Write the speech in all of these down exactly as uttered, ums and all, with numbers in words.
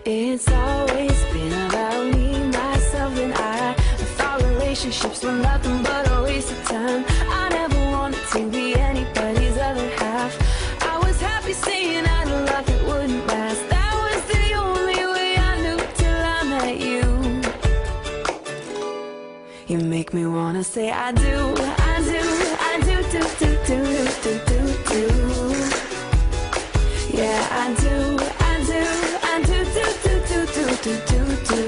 It's always been about me, myself, and I. I thought relationships were nothing but a waste of time. I never wanted to be anybody's other half. I was happy saying I'd love it wouldn't last. That was the only way I knew till I met you. You make me wanna say I do, I do, I do, do, do, do, do, do, do. Yeah, I do, I do, I do, do, do, do, do, do, do, do.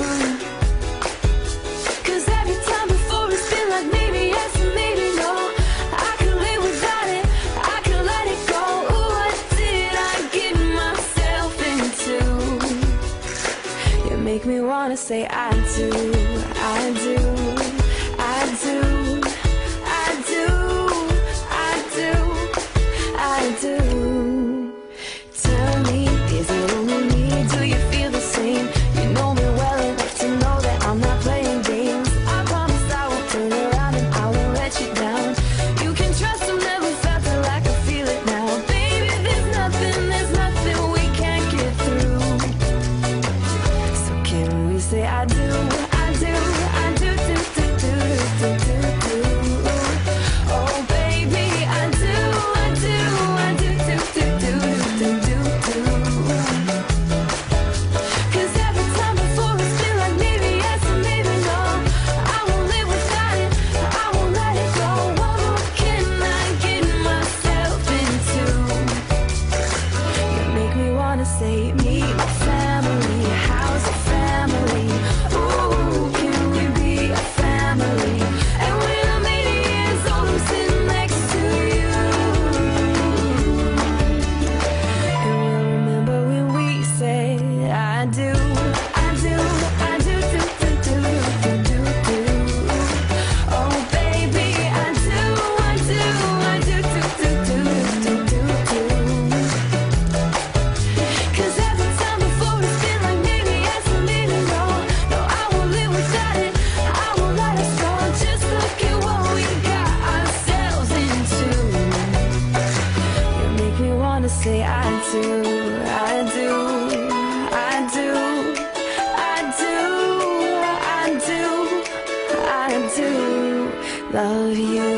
Cause every time before it's been like maybe yes and maybe no. I could live without it, I could let it go. Ooh, what did I get myself into? You make me wanna say I do, I do, I do, I do, I do, I do. Tell me, is it only me? Do you feel the same? You know me well enough to know that I'm not playing games. I promise I will turn around and I won't let you down. You can trust I've never felt it like I feel it now. Baby, there's nothing, there's nothing we can't get through. So can we say I do, I do, I do, do, do, do, do, do, do. Oh baby, I do, I do, I do, do, do, do, do, do, do. Cause every time before it's been like maybe yes and maybe no. I won't live without it, I won't let it go. What more can I get myself into? You make me wanna say meet my family, how's your family? Ooh, can we be a family? And when I'm eighty years old, I'm sitting next to you. And we'll remember when we say I do, I do, I do, do, do, do, do, do, do. Oh baby, I do, I do, I do, do, do, do, do, do, do. Cause every time before it's been like maybe yes and maybe no. No, I won't live without it, I won't let us go. Just look at what we got ourselves into. You make me wanna say I do, I do, I do, I do, I do, I do love you.